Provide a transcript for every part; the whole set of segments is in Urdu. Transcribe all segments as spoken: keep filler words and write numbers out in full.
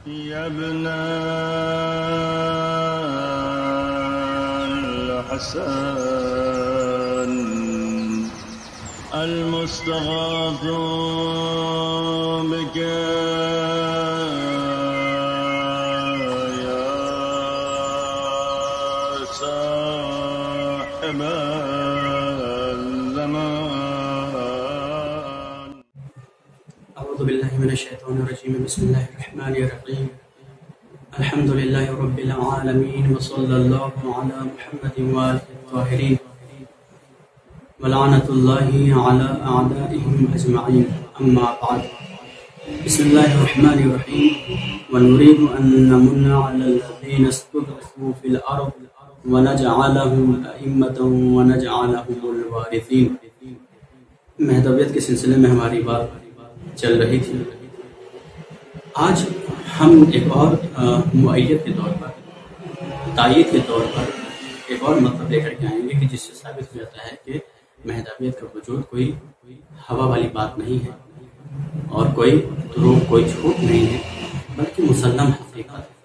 يا ابن الحسن المستغاث بك يا صاحب الزمان. أعوذ بالله من الشيطان الرجيم. بسم الله الرحمن الرحيم. الحمد لله رب العالمين وصلى الله على محمد وآله الطاهرين ولعنة الله على أعدائهم أجمعين. أما بعد. بسم الله الرحمن الرحيم. ونريد أن نمن على الذين استضعفوا في الأرض ونجعلهم أئمة ونجعلهم الوارثين. مہدویت کے سلسلے میں ہماری بات چل رہی تھی. آج ہم ایک اور معیت کے طور پر، تائید کے طور پر ایک اور مطلب لے کر کے آئیں گے کہ جس سے ثابت ہو جاتا ہے کہ مہدویت کا وجود کوئی ہوا والی بات نہیں ہے اور کوئی دروغ، کوئی جھوٹ نہیں ہے، بلکہ مسلم حقیقت ہے.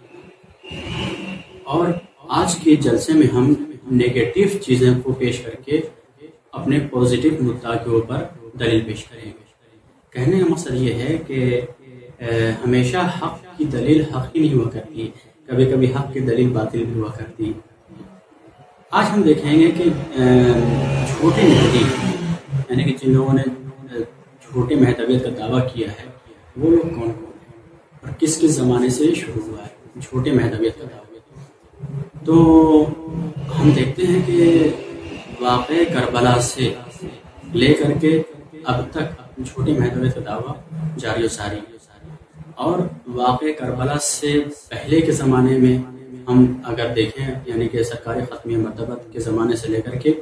اور آج کے جلسے میں ہم نیگیٹو چیزیں کو پیش کر کے اپنے پازیٹیو مدعا کے اوپر دلیل پیش کریں گے. کہنے کا مقصد یہ ہے کہ ہمیشہ حق کی دلیل حق ہی نہیں ہوا کرتی، کبھی کبھی حق کی دلیل باطل بھی ہوا کرتی. آج ہم دیکھیں گے کہ چھوٹے مہدی، یعنی کہ جن لوگوں نے چھوٹے مہدویت کا دعویٰ کیا ہے وہ لوگ کون کون ہیں اور کس کس زمانے سے شروع ہوا ہے چھوٹے مہدویت کا دعویٰ. تو ہم دیکھتے ہیں کہ واقع کربلا سے لے کر کے اب تک چھوٹی مہدویت کا دعویٰ جاری و ساری. اور واقع کربلا سے پہلے کے زمانے میں ہم اگر دیکھیں، یعنی کہ سرکار ختمیہ مرتبہ کے زمانے سے لے کر کے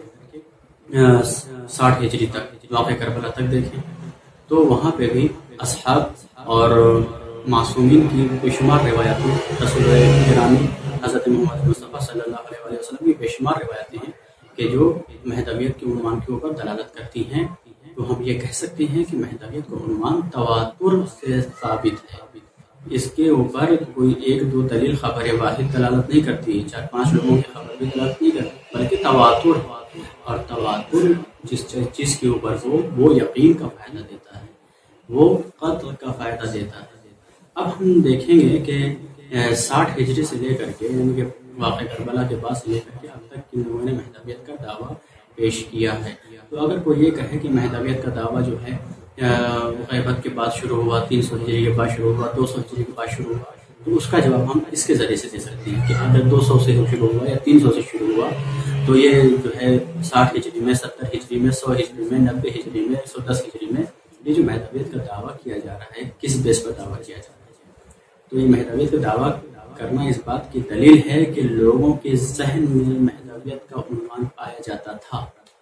ساٹھ ہجری تک، واقع کربلا تک دیکھیں تو وہاں پہ بھی اصحاب اور معصومین کی بے شمار روایتیں، رسول گرامی حضرت محمد مصطفیٰ صلی اللہ علیہ وسلم کی بے شمار روایتیں ہیں کہ جو مہدویت کے عنوان کے اوپر دلالت کرتی ہیں. تو ہم یہ کہہ سکتے ہیں کہ مہدویت کا عنوان تواتر سے ثابت ہے. اس کے اوپر کوئی ایک دو دلیل خبر واحد دلالت نہیں کرتی، چار پانچ لوگوں کی خبر بھی دلالت نہیں کرتی، بلکہ تواتر ہے. اور تواتر جس چیز کے اوپر ہو وہ یقین کا فائدہ دیتا ہے، وہ قطع کا فائدہ دیتا ہے. اب ہم دیکھیں گے کہ ساٹھ ہجری سے لے کر کے، یعنی کہ واقع کربلا کے بعد سے لے کر کے اب تک کن لوگوں نے مہدویت کا دعویٰ پیش کیا ہے. تو اگر کوئی یہ کہے کہ مہدویت کا دعویٰ جو ہے غیبت کے بعد شروع ہوا، تین سو ہجری کے بعد شروع ہوا، دو سو ہجری کے بعد شروع ہوا، تو اس کا جواب ہم اس کے ذریعے سے دے سکتے ہیں کہ اگر دو سو سے شروع ہوا یا تین سو سے شروع ہوا تو یہ جو ہے ساٹھ ہجری میں، ستر ہجری میں، سو ہجری میں، نبے ہجری میں، سو دس ہجری میں یہ جو مہدویت کا دعویٰ کیا جا رہا ہے کس بیس پر دعویٰ کیا جا رہا ہے. تو یہ مہدویت کا دعویٰ کرنا اس بات کی دلیل ہے کہ لوگوں کے ذہن میں مہدویت کا عنوان پایا جاتا تھا،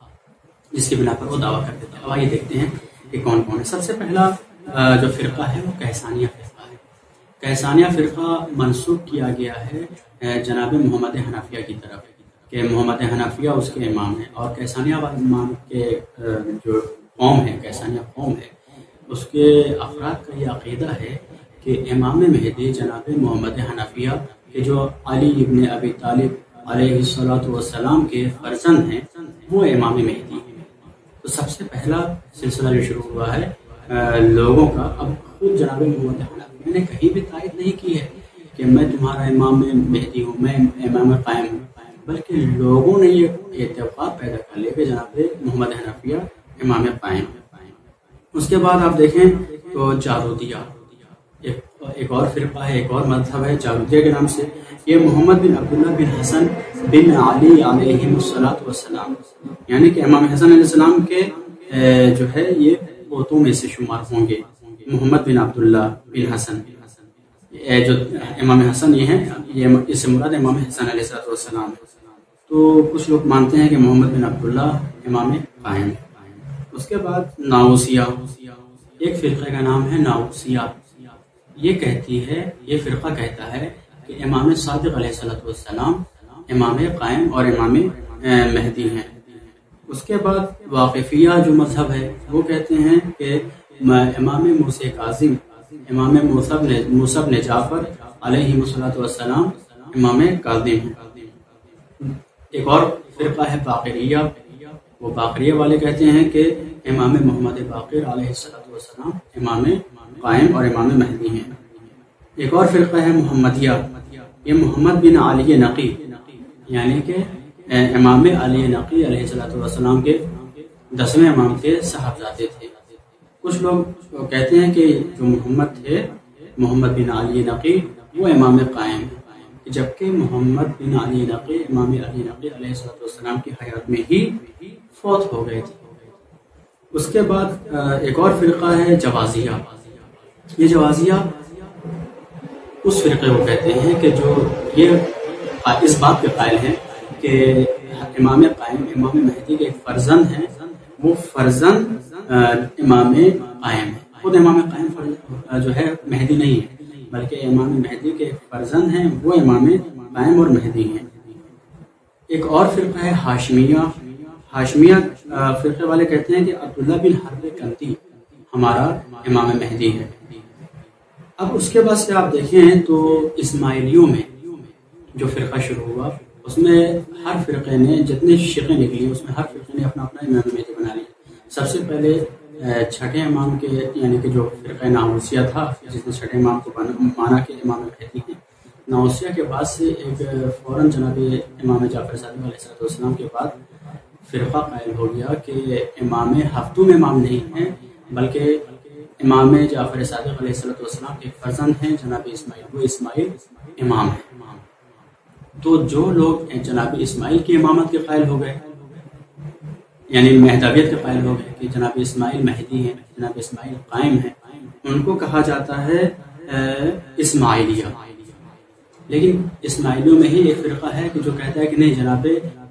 جس کی بنا پر وہ دعویٰ کرتے تھے. اب آئیے دیکھتے ہیں کہ کون کون ہے. سب سے پہلا جو فرقہ ہے وہ کہسانیہ فرقہ ہے. کہسانیہ فرقہ منسوب کیا گیا ہے جناب محمد حنفیہ کی طرف کہ محمد حنفیہ اس کے امام ہیں. اور کہسانیہ امام کے جو قوم ہے، کہسانیہ قوم ہے، اس کے افراد کا یہ عقیدہ ہے کہ امام مہدی جناب محمد حنفیہ کہ جو علی ابن ابی طالب علیہ الصلوۃ والسلام کے فرزند ہیں وہ امام مہدی ہیں. تو سب سے پہلا سلسلہ جو شروع ہوا ہے لوگوں کا. اب خود جناب محمد حنفیہ نے کہیں بھی تائید نہیں کی ہے کہ میں تمہارا امام مہدی ہوں، میں امام قائم ہوں، بلکہ لوگوں نے یہ اتفاق پیدا کر لیا کہ جناب محمد حنفیہ امام قائم ہیں. اس کے بعد آپ دیکھیں تو جارودیہ ایک ایک اور فرقہ ہے، ایک اور مذہب ہے جارودیہ کے نام سے. یہ محمد بن عبداللہ بن حسن بن علی علیہ الصلوۃ والسلام، یعنی کہ امام حسن علیہ السلام کے جو ہے یہ پوتوں میں سے شمار ہوں گے. محمد بن عبداللہ بن حسن، جو امام حسن یہ ہیں، یہ اس سے مراد امام حسن علیہ السلام. تو کچھ لوگ مانتے ہیں کہ محمد بن عبداللہ امام قائم. اس کے بعد ناؤسیہ، ایک فرقے کا نام ہے ناؤسیہ. یہ کہتی ہے، یہ فرقہ کہتا ہے کہ امام صادق علیہ السلام امام قائم اور امام مہدی ہیں. اس کے بعد واقفیہ جو مذہب ہے وہ کہتے ہیں کہ امام موسیٰ کاظم، امام موسیٰ بن جعفر علیہ الصلوۃ والسلام امام کاظم ہیں۔ ایک اور فرقہ ہے باقریہ، وہ باقریہ والے کہتے ہیں کہ امام محمد باقر علیہ الصلوۃ والسلام امام قائم اور امام مہدی ہیں۔ ایک اور فرقہ ہے محمدیہ، یہ محمد بن علی نقی یعنی کہ امام علی نقی علیہ الصلوۃ والسلام کے دسویں امام کے صاحبزادے تھے۔ کچھ لوگ کہتے ہیں کہ جو محمد تھے محمد بن علی نقی وہ امام قائم، جبکہ محمد بن علی نقی امام علی نقی علیہ الصلوۃ والسلام کی حیات میں ہی فوت ہو گئے تھے۔ اس کے بعد ایک اور فرقہ ہے جوازیہ۔ یہ جوازیہ اس فرقے کو کہتے ہیں کہ جو یہ اس بات کے قائل ہیں کہ امام قائم امام مہدی کے ایک فرزند ہیں، وہ فرزند امام قائم ہے، خود امام قائم جو ہے مہدی نہیں ہے بلکہ امام مہدی کے ایک فرزند ہیں، وہ امام قائم اور مہدی ہیں۔ ایک اور فرقہ ہے ہاشمیہ۔ ہاشمیہ فرقے والے کہتے ہیں کہ عبداللہ بن حرب کنتی ہمارا امام مہدی ہے۔ اب اس کے بعد سے آپ دیکھیں تو اسماعیلیوں میں جو فرقہ شروع ہوا اس میں ہر فرقے نے جتنے شیعہ نکلی اس میں ہر فرقے نے اپنا اپنا امام مہدی بنا لیا۔ سب سے پہلے چھٹے امام کے یعنی کہ جو فرقہ ناؤسیہ تھا جس نے چھٹے امام کو مانا کہ امام مہدی ہیں، ناؤسیہ کے بعد سے ایک فوراً جناب امام جعفر صادق علیہ السلام کے بعد فرقہ قائم ہو گیا کہ امام ہفتوں امام نہیں ہیں بلکہ امام جعفر صادق علیہ السلام کے فرزند ہیں جناب اسماعیل، وہ اسماعیل امام ہیں۔ تو جو لوگ جناب اسماعیل کی امامت کے قائل ہو گئے یعنی مہدویت کے قائل ہو گئے کہ جناب اسماعیل مہدی ہیں، جناب اسماعیل قائم ہیں، ان کو کہا جاتا ہے اسماعیلیہ۔ لیکن اسماعیلیوں میں ہی ایک فرقہ ہے کہ جو کہتا ہے کہ نہیں جناب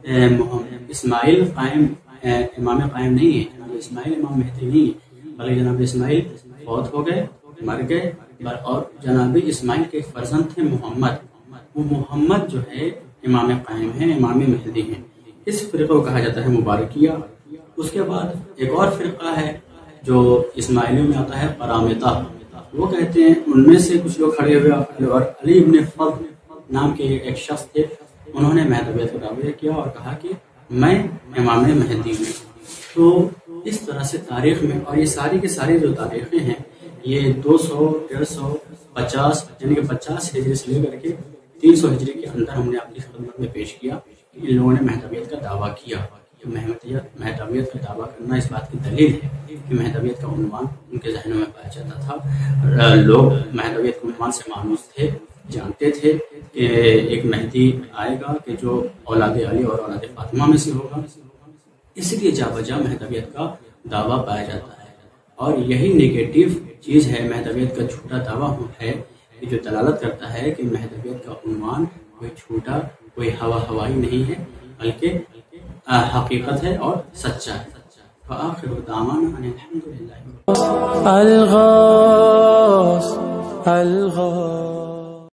اسماعیل قائم امام قائم نہیں ہے، جناب اسماعیل امام مہدی نہیں ہے بلکہ جناب اسماعیل فوت ہو گئے، مر گئے، اور جناب اسماعیل کے فرزند تھے محمد، وہ محمد جو ہے امام قائم ہیں، امام مہدی ہیں۔ اس فرقے کو کہا جاتا ہے مبارکیہ۔ اس کے بعد ایک اور فرقہ ہے جو اسماعیلیوں میں آتا ہے قرامطہ، وہ کہتے ہیں ان میں سے کچھ لوگ کھڑے ہوئے اور علی ابن فضل نام کے ایک شخص تھے، انہوں نے مہدویت کا دعویٰ کیا اور کہا کہ میں امام مہدی ہوں۔ تو اس طرح سے تاریخ میں، اور یہ ساری کے ساری جو تاریخیں ہیں یہ دو سو ڈیڑھ سو پچاس یعنی کہ پچاس ہجری سے لے کر کے تین سو ہجری کے اندر ہم نے اپنی خدمت میں پیش کیا کہ ان لوگوں نے مہدویت کا دعویٰ کیا۔ مہدویت مہدویت کا دعویٰ کرنا اس بات کی دلیل ہے کہ مہدویت کا عنوان ان کے ذہنوں میں پایا جاتا تھا، لوگ مہدویت کے عنوان سے مانوس تھے، جانتے تھے کہ ایک مہدی آئے گا کہ جو اولاد علی اور اولاد فاطمہ میں سے ہوگا، اس لیے جا بجا مہدویت کا دعویٰ پایا جاتا ہے۔ اور یہی نگیٹو چیز ہے مہدویت کا جھوٹا دعویٰ ہے کہ جو دلالت کرتا ہے کہ مہدویت کا عنوان کوئی جھوٹا کوئی ہوا ہوائی نہیں ہے بلکہ حقیقت ہے اور سچا ہے۔ فآخر دعوانا ان الحمد للہ۔ الغوث الغوث